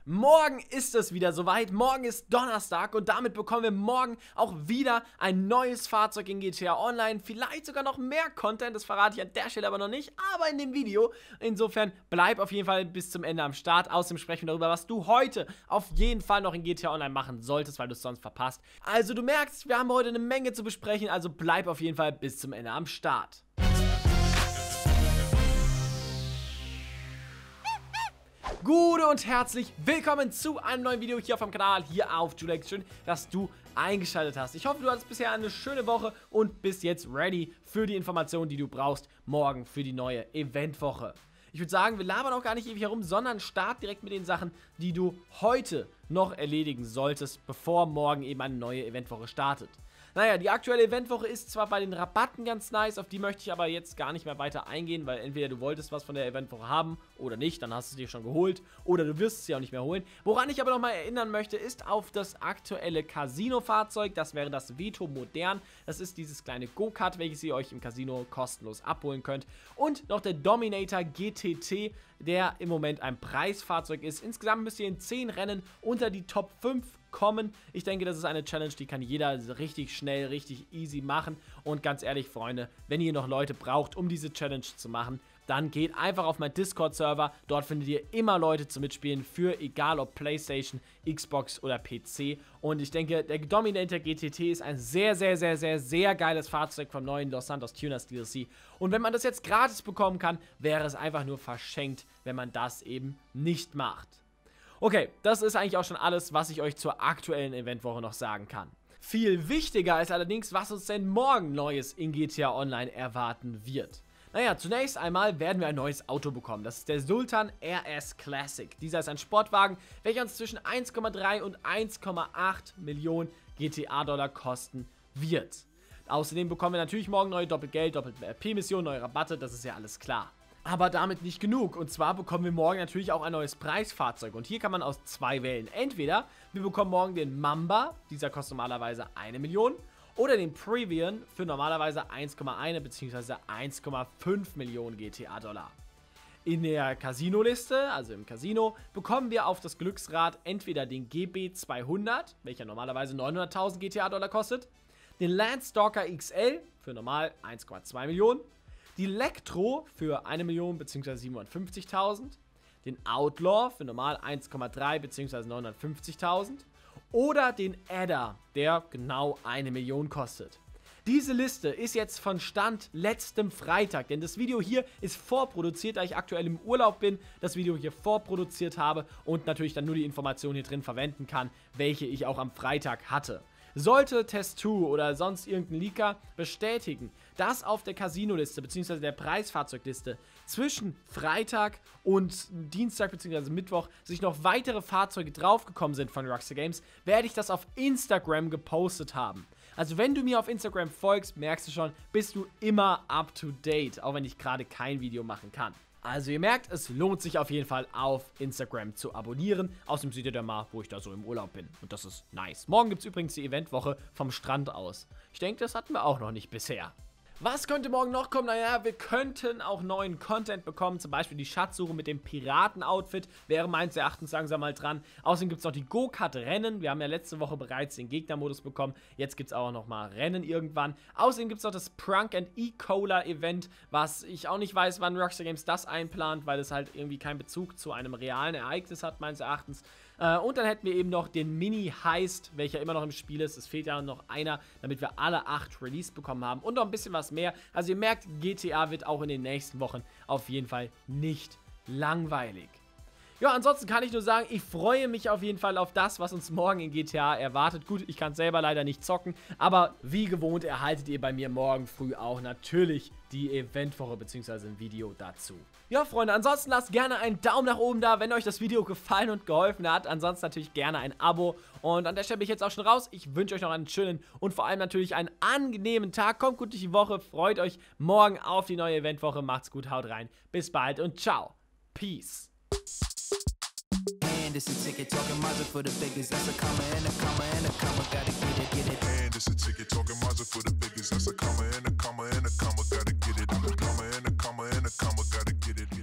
Morgen ist es wieder soweit, morgen ist Donnerstag und damit bekommen wir morgen auch wieder ein neues Fahrzeug in GTA Online, vielleicht sogar noch mehr Content, das verrate ich an der Stelle aber noch nicht, aber in dem Video. Insofern bleib auf jeden Fall bis zum Ende am Start, außerdem sprechen wir darüber, was du heute auf jeden Fall noch in GTA Online machen solltest, weil du es sonst verpasst. Also du merkst, wir haben heute eine Menge zu besprechen, also bleib auf jeden Fall bis zum Ende am Start. Gute und herzlich willkommen zu einem neuen Video hier auf dem Kanal, hier auf Julex. Schön, dass du eingeschaltet hast. Ich hoffe, du hattest bisher eine schöne Woche und bist jetzt ready für die Informationen, die du brauchst, morgen für die neue Eventwoche. Ich würde sagen, wir labern auch gar nicht ewig herum, sondern start direkt mit den Sachen, die du heute noch erledigen solltest, bevor morgen eben eine neue Eventwoche startet. Naja, die aktuelle Eventwoche ist zwar bei den Rabatten ganz nice, auf die möchte ich aber jetzt gar nicht mehr weiter eingehen, weil entweder du wolltest was von der Eventwoche haben oder nicht, dann hast du es dir schon geholt oder du wirst es dir auch nicht mehr holen. Woran ich aber nochmal erinnern möchte, ist auf das aktuelle Casino-Fahrzeug, das wäre das Veto Modern. Das ist dieses kleine Go-Kart, welches ihr euch im Casino kostenlos abholen könnt. Und noch der Dominator GTT, der im Moment ein Preisfahrzeug ist. Insgesamt müsst ihr in 10 Rennen unter die Top 5 kommen. Ich denke, das ist eine Challenge, die kann jeder richtig schnell, richtig easy machen. Und ganz ehrlich, Freunde, wenn ihr noch Leute braucht, um diese Challenge zu machen, dann geht einfach auf meinen Discord-Server. Dort findet ihr immer Leute zum Mitspielen für egal ob PlayStation, Xbox oder PC. Und ich denke, der Dominator GTT ist ein sehr geiles Fahrzeug vom neuen Los Santos Tuners DLC. Und wenn man das jetzt gratis bekommen kann, wäre es einfach nur verschenkt, wenn man das eben nicht macht. Okay, das ist eigentlich auch schon alles, was ich euch zur aktuellen Eventwoche noch sagen kann. Viel wichtiger ist allerdings, was uns denn morgen Neues in GTA Online erwarten wird. Naja, zunächst einmal werden wir ein neues Auto bekommen. Das ist der Sultan RS Classic. Dieser ist ein Sportwagen, welcher uns zwischen 1,3 und 1,8 Millionen GTA-Dollar kosten wird. Außerdem bekommen wir natürlich morgen neue Doppelgeld, Doppel-RP-Missionen, neue Rabatte, das ist ja alles klar. Aber damit nicht genug. Und zwar bekommen wir morgen natürlich auch ein neues Preisfahrzeug. Und hier kann man aus 2 wählen. Entweder wir bekommen morgen den Mamba, dieser kostet normalerweise 1 Million. Oder den Previan für normalerweise 1,1 bzw. 1,5 Millionen GTA-Dollar. In der Casino-Liste, also im Casino, bekommen wir auf das Glücksrad entweder den GB200, welcher normalerweise 900.000 GTA-Dollar kostet. Den Landstalker XL für normal 1,2 Millionen. Die Electro für 1 Million bzw. 750.000, den Outlaw für normal 1,3 bzw. 950.000 oder den Adder, der genau 1 Million kostet. Diese Liste ist jetzt von Stand letztem Freitag, denn das Video hier ist vorproduziert, da ich aktuell im Urlaub bin, das Video hier vorproduziert habe und natürlich dann nur die Informationen hier drin verwenden kann, welche ich auch am Freitag hatte. Sollte Test2 oder sonst irgendein Leaker bestätigen, dass auf der Casino-Liste bzw. der Preisfahrzeugliste zwischen Freitag und Dienstag bzw. Mittwoch sich noch weitere Fahrzeuge draufgekommen sind von Rockstar Games, werde ich das auf Instagram gepostet haben. Also wenn du mir auf Instagram folgst, merkst du schon, bist du immer up to date, auch wenn ich gerade kein Video machen kann. Also ihr merkt, es lohnt sich auf jeden Fall auf Instagram zu abonnieren. Außerdem seht ihr dann mal, wo ich da so im Urlaub bin. Und das ist nice. Morgen gibt es übrigens die Eventwoche vom Strand aus. Ich denke, das hatten wir auch noch nicht bisher. Was könnte morgen noch kommen? Naja, wir könnten auch neuen Content bekommen. Zum Beispiel die Schatzsuche mit dem Piraten-Outfit wäre meines Erachtens langsam mal dran. Außerdem gibt es noch die Go-Kart-Rennen. Wir haben ja letzte Woche bereits den Gegnermodus bekommen. Jetzt gibt es auch noch mal Rennen irgendwann. Außerdem gibt es noch das Prunk and E-Cola-Event, was ich auch nicht weiß, wann Rockstar Games das einplant, weil es halt irgendwie keinen Bezug zu einem realen Ereignis hat, meines Erachtens. Und dann hätten wir eben noch den Mini-Heist, welcher immer noch im Spiel ist. Es fehlt ja noch einer, damit wir alle 8 Release bekommen haben. Und noch ein bisschen was mehr. Also ihr merkt, GTA wird auch in den nächsten Wochen auf jeden Fall nicht langweilig. Ja, ansonsten kann ich nur sagen, ich freue mich auf jeden Fall auf das, was uns morgen in GTA erwartet. Gut, ich kann es selber leider nicht zocken, aber wie gewohnt erhaltet ihr bei mir morgen früh auch natürlich die Eventwoche bzw. ein Video dazu. Ja, Freunde, ansonsten lasst gerne einen Daumen nach oben da, wenn euch das Video gefallen und geholfen hat. Ansonsten natürlich gerne ein Abo. Und an der Stelle bin ich jetzt auch schon raus. Ich wünsche euch noch einen schönen und vor allem natürlich einen angenehmen Tag. Kommt gut durch die Woche, freut euch morgen auf die neue Eventwoche. Macht's gut, haut rein. Bis bald und ciao. Peace. And it's a ticket talking Mazda for the biggest. That's a comma and a comma and a comma. Gotta get it. And it's a ticket talking Mazda for the biggest. That's a comma and a comma and a comma. Gotta get it. I'm a comma and a comma and a comma. Gotta get it.